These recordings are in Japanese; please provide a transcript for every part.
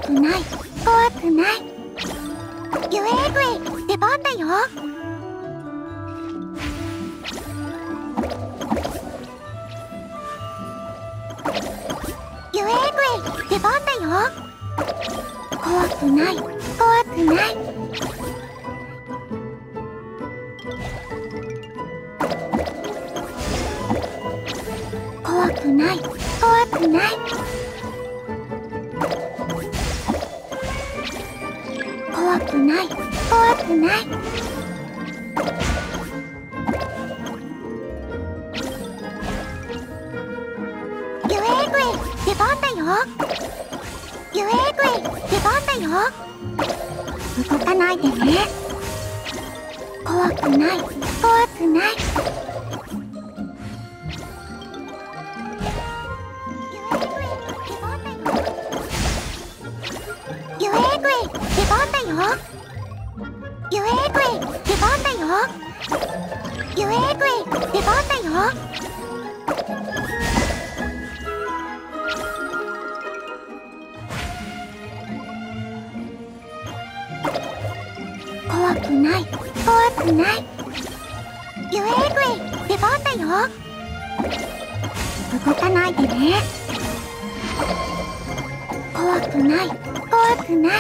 くない怖くない。ユエーグイ出番だよ。ユエーグイ出番だよ。怖くない怖くない。怖くない怖くない。怖くない怖くない。ユエーグイ出番だよ。ユエーグイ出番だよ。動かないでね。怖くない怖くない。ユエーグイ出番だよ。ユエーグイ出番だよ。ユエーグイ出番だよ。怖くない怖くない。ユエーグイ出番だよ。動かないでね。怖くない怖くない。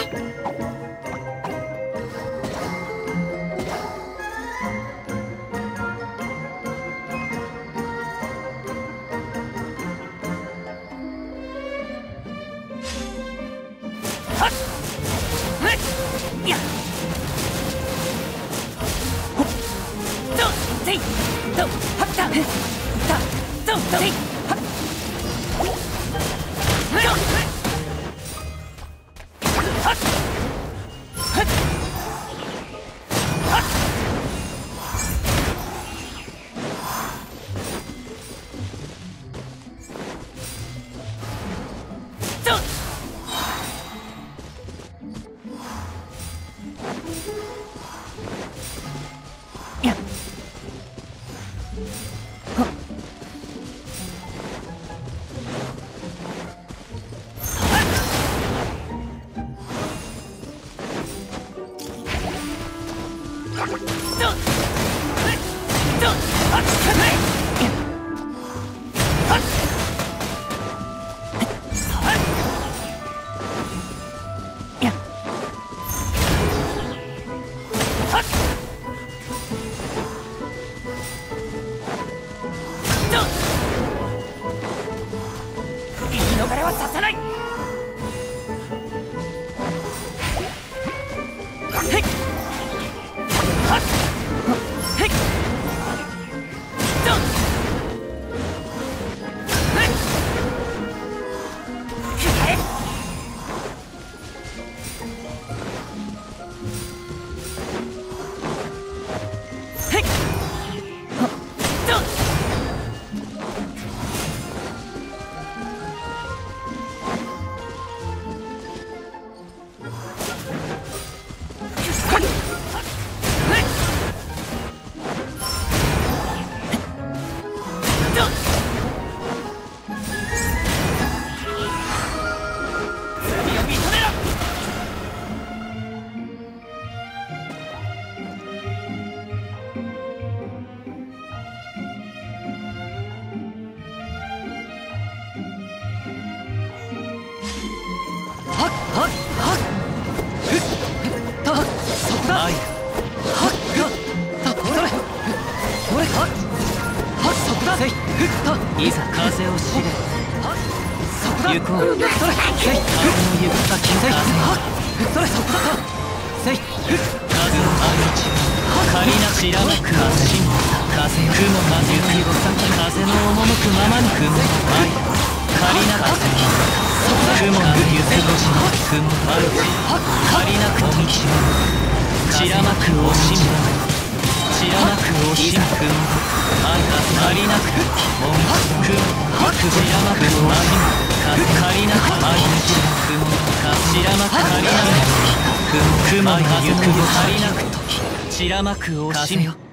いざ風を知れ。行こう。風の行った金風。それそこだ。せい。風のある地は仮な知らなく足に風よ。雲が雪を裂き風の赴くままに雲愛。仮な風。雲がゆすごし雲ある地。仮なく道は散らまく惜しみ。散らなく惜しみ雲愛仮なくもみ雲散らまく惜しみ仮なく愛し雲散らまく仮なく雲がゆくよ仮なく時散らまく惜しみ